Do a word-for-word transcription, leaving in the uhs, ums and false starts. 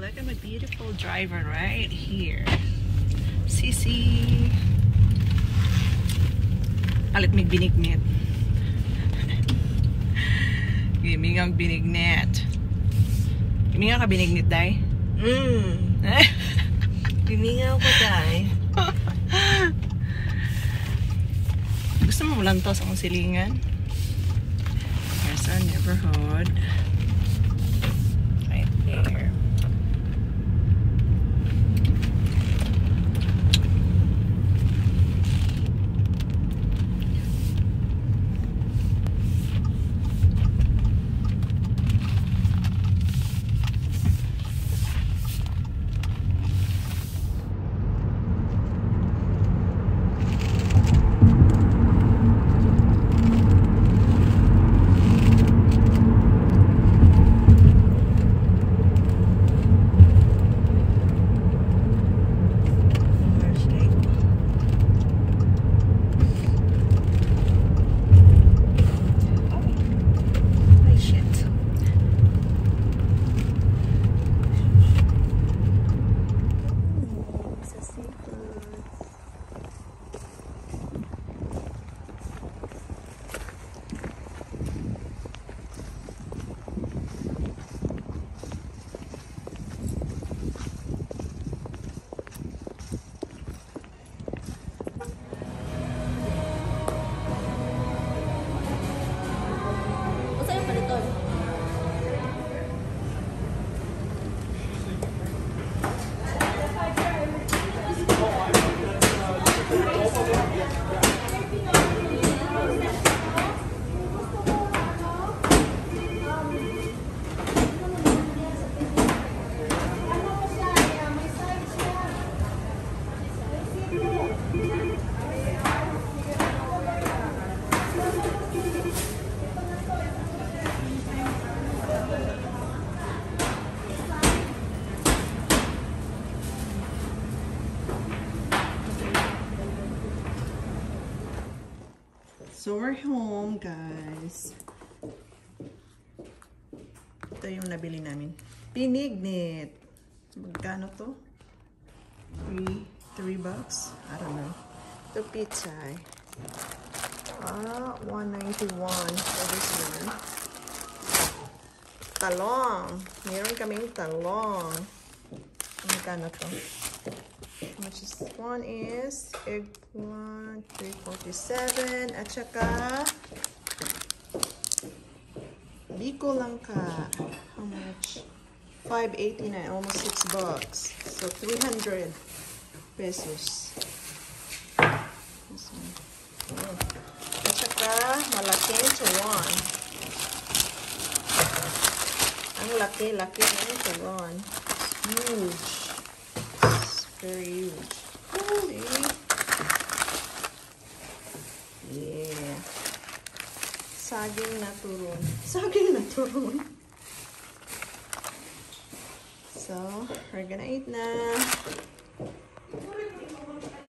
look at my beautiful driver right here. Sisi. Alit may binignit. Giming ang binignit. Giming ang ka binignit, day? Mm. Gimingaw ko, day. Gusto mo malantos ang silingan? Here's our neighborhood. Right there. So we're home, guys. Ito yung nabili namin. Pinignit. Magkano to? Three, three bucks? I don't know. Ito pizza. Eh. Ah, one ninety-one for this one. Talong. Meron kaming talong. Magkano to? How much is this one is eggplant three forty-seven at saka biko lang ka. How much? five eighty-nine, almost six bucks. So three hundred pesos. This one. Oh. At saka malaking turon. Ang laki-laki ng turon. Huge. Very huge. Holy. Yeah. Saging na turon. Saging na turon. So, we're gonna eat na.